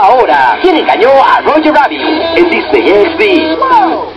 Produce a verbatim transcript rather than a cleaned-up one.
Ahora, ¿quién engañó a Roger Rabbit? En Disney X D.